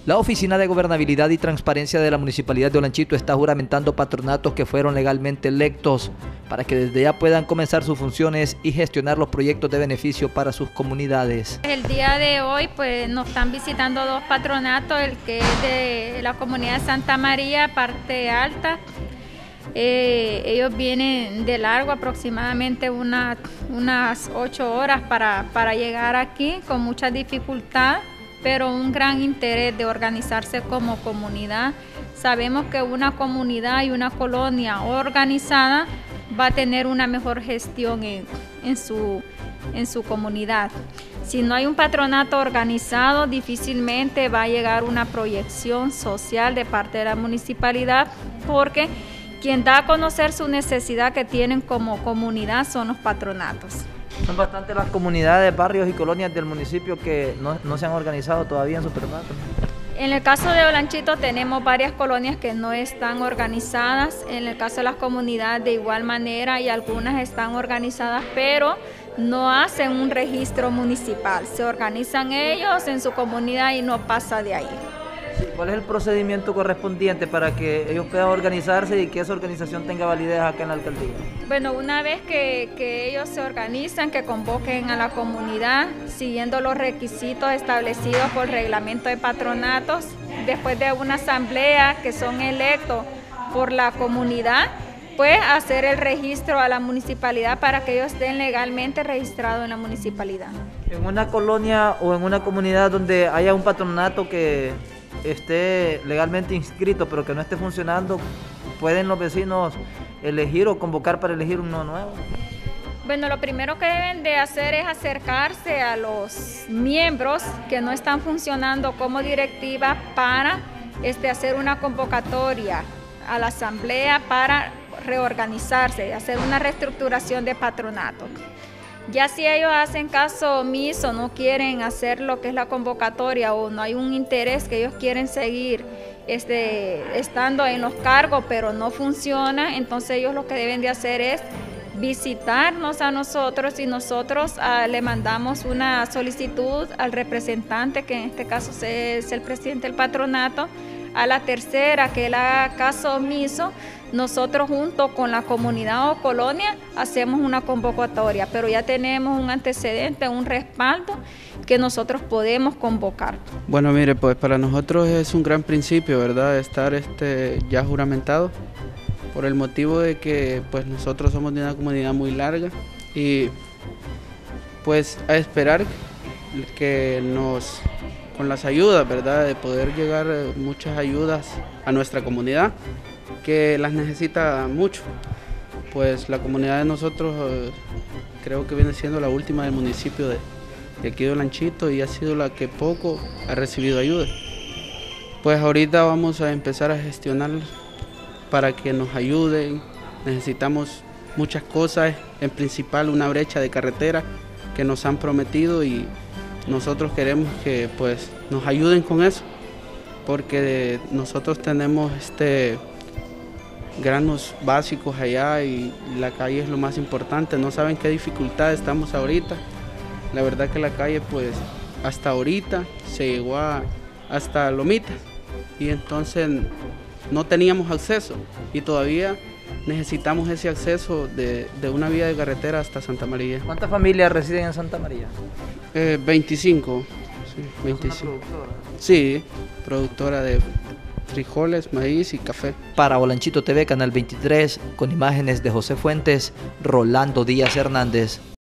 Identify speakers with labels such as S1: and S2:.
S1: La Oficina de Gobernabilidad y Transparencia de la Municipalidad de Olanchito está juramentando patronatos que fueron legalmente electos para que desde ya puedan comenzar sus funciones y gestionar los proyectos de beneficio para sus comunidades.
S2: El día de hoy pues nos están visitando dos patronatos, el que es de la comunidad de Santa María, parte alta. Ellos vienen de largo, aproximadamente unas 8 horas para llegar aquí, con mucha dificultad, pero un gran interés de organizarse como comunidad. Sabemos que una comunidad y una colonia organizada va a tener una mejor gestión en su comunidad. Si no hay un patronato organizado, difícilmente va a llegar una proyección social de parte de la municipalidad, porque quien da a conocer su necesidad que tienen como comunidad son los patronatos.
S1: Son bastantes las comunidades, barrios y colonias del municipio que no se han organizado todavía en su patronato.
S2: En el caso de Olanchito tenemos varias colonias que no están organizadas. En el caso de las comunidades de igual manera, y algunas están organizadas, pero no hacen un registro municipal. Se organizan ellos en su comunidad y no pasa de ahí.
S1: ¿Cuál es el procedimiento correspondiente para que ellos puedan organizarse y que esa organización tenga validez acá en la alcaldía?
S2: Bueno, una vez que ellos se organizan, que convoquen a la comunidad siguiendo los requisitos establecidos por el reglamento de patronatos, después de una asamblea que son electos por la comunidad, pues hacer el registro a la municipalidad para que ellos estén legalmente registrados en la municipalidad.
S1: En una colonia o en una comunidad donde haya un patronato que esté legalmente inscrito pero que no esté funcionando, ¿pueden los vecinos elegir o convocar para elegir uno nuevo?
S2: Bueno, lo primero que deben de hacer es acercarse a los miembros que no están funcionando como directiva para hacer una convocatoria a la asamblea para reorganizarse, hacer una reestructuración de patronato. Ya si ellos hacen caso omiso, no quieren hacer lo que es la convocatoria o no hay un interés que ellos quieren seguir estando en los cargos pero no funciona, entonces ellos lo que deben de hacer es visitarnos a nosotros y nosotros le mandamos una solicitud al representante, que en este caso es el presidente del patronato. A la tercera, que él haga caso omiso, nosotros junto con la comunidad o colonia hacemos una convocatoria, pero ya tenemos un antecedente, un respaldo que nosotros podemos convocar.
S3: Bueno, mire, pues para nosotros es un gran principio, ¿verdad?, estar ya juramentado, por el motivo de que pues nosotros somos de una comunidad muy larga y pues a esperar que con las ayudas, ¿verdad?, de poder llegar muchas ayudas a nuestra comunidad que las necesita mucho. Pues la comunidad de nosotros creo que viene siendo la última del municipio de aquí de Olanchito y ha sido la que poco ha recibido ayuda. Pues ahorita vamos a empezar a gestionar para que nos ayuden. Necesitamos muchas cosas, en principal una brecha de carretera que nos han prometido y nosotros queremos que pues nos ayuden con eso, porque nosotros tenemos granos básicos allá y la calle es lo más importante. No saben qué dificultad estamos ahorita. La verdad que la calle pues hasta ahorita se llegó hasta Lomitas y entonces no teníamos acceso y todavía necesitamos ese acceso de una vía de carretera hasta Santa María.
S1: ¿Cuántas familias residen en Santa María?
S3: 25. Sí, 25.
S1: ¿Productora?
S3: Sí, productora de frijoles, maíz y café.
S1: Para Olanchito TV, Canal 23, con imágenes de José Fuentes, Rolando Díaz Hernández.